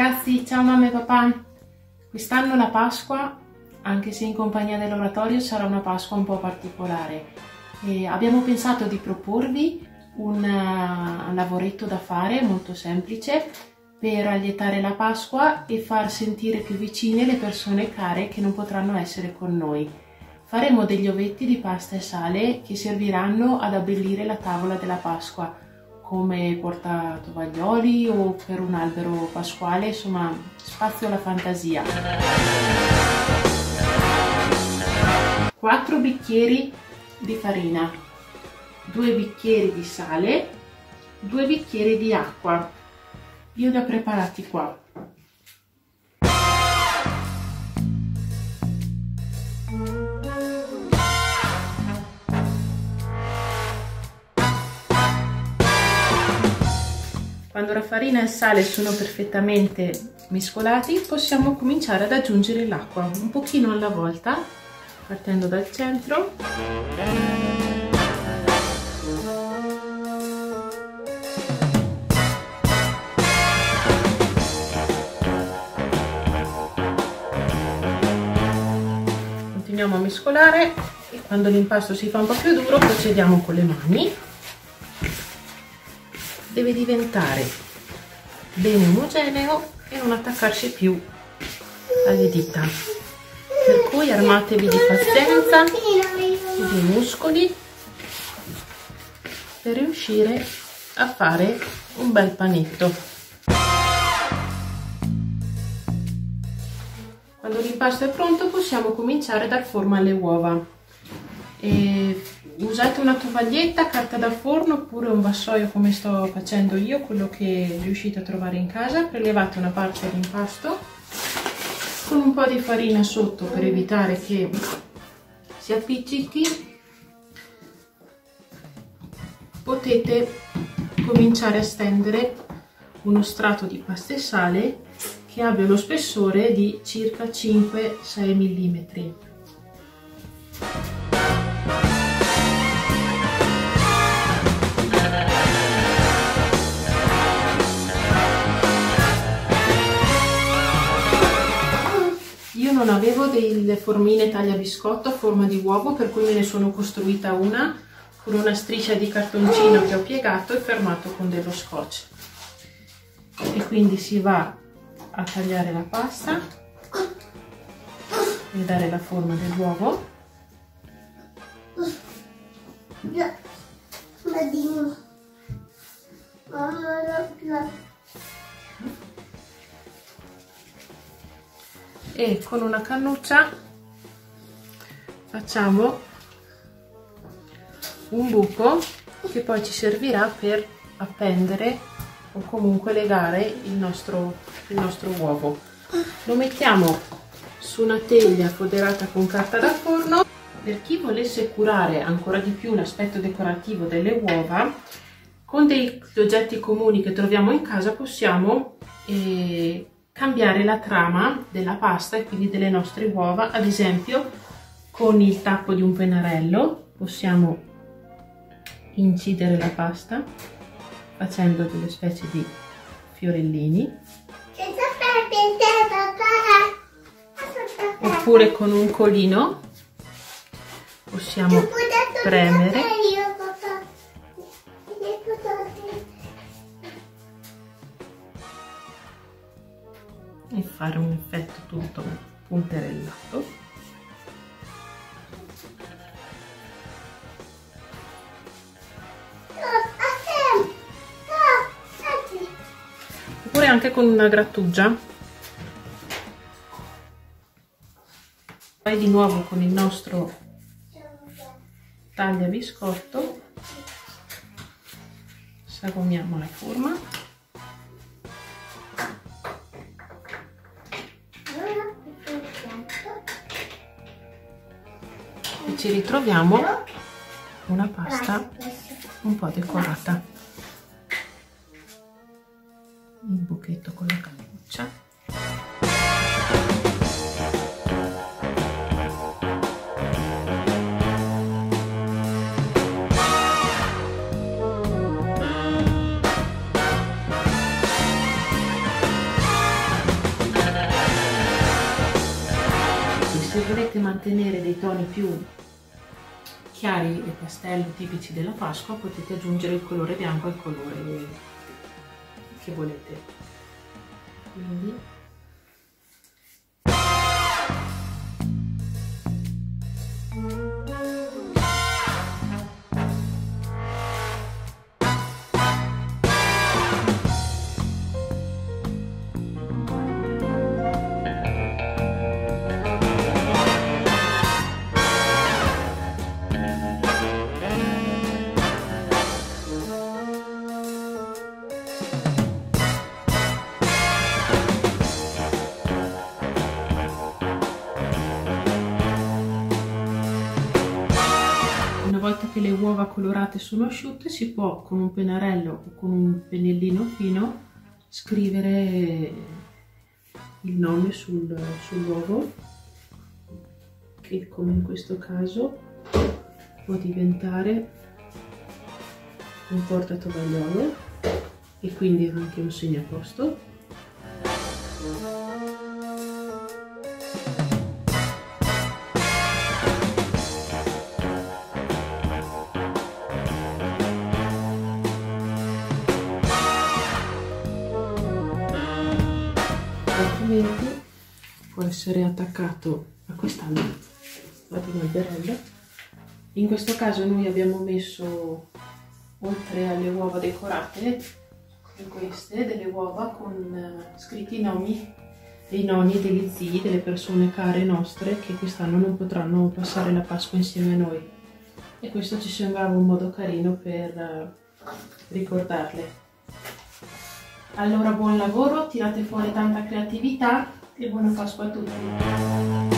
ragazzi, ciao mamma e papà. Quest'anno la Pasqua, anche se in compagnia dell'oratorio, sarà una Pasqua un po' particolare. Abbiamo pensato di proporvi un lavoretto da fare molto semplice per allietare la Pasqua e far sentire più vicine le persone care che non potranno essere con noi. Faremo degli ovetti di pasta e sale che serviranno ad abbellire la tavola della Pasqua, come portatovaglioli o per un albero pasquale, insomma, spazio alla fantasia. 4 bicchieri di farina, 2 bicchieri di sale, 2 bicchieri di acqua. Io li ho preparati qua. Quando la farina e il sale sono perfettamente mescolati, possiamo cominciare ad aggiungere l'acqua, un pochino alla volta, partendo dal centro. Continuiamo a mescolare e quando l'impasto si fa un po' più duro procediamo con le mani. Deve diventare bene omogeneo e non attaccarsi più alle dita, per cui armatevi di pazienza e di muscoli per riuscire a fare un bel panetto. Quando l'impasto è pronto possiamo cominciare a dar forma alle uova. Usate una tovaglietta, carta da forno oppure un vassoio come sto facendo io, quello che riuscite a trovare in casa. Prelevate una parte dell'impasto con un po' di farina sotto per evitare che si appiccichi. Potete cominciare a stendere uno strato di pasta e sale che abbia lo spessore di circa 5-6 mm. Non avevo delle formine tagliabiscotto a forma di uovo, per cui me ne sono costruita una con una striscia di cartoncino che ho piegato e fermato con dello scotch. E quindi si va a tagliare la pasta e dare la forma dell'uovo. E con una cannuccia facciamo un buco che poi ci servirà per appendere o comunque legare il nostro uovo. Lo mettiamo su una teglia foderata con carta da forno. Per chi volesse curare ancora di più l'aspetto decorativo delle uova, con degli oggetti comuni che troviamo in casa possiamo cambiare la trama della pasta e quindi delle nostre uova. Ad esempio, con il tappo di un pennarello possiamo incidere la pasta facendo delle specie di fiorellini, oppure con un colino possiamo premere e fare un effetto tutto punterellato. Oppure anche con una grattugia. Poi di nuovo con il nostro tagliabiscotto sagomiamo la forma. Ci ritroviamo una pasta un po' decorata. Il buchetto con la cannuccia. volete mantenere dei toni più chiari e pastello tipici della Pasqua, potete aggiungere il colore bianco al colore che volete. Quindi una volta che le uova colorate sono asciutte, si può con un pennarello o con un pennellino fino scrivere il nome sull'uovo, che come in questo caso può diventare un portatovagliolo e quindi anche un segnaposto. Altrimenti può essere attaccato a quest'albero, in questo caso noi abbiamo messo, oltre alle uova decorate come queste, delle uova con scritti i nomi dei nonni e degli zii, delle persone care nostre che quest'anno non potranno passare la Pasqua insieme a noi, e questo ci sembrava un modo carino per ricordarle. Allora buon lavoro, tirate fuori tanta creatività e buona Pasqua a tutti!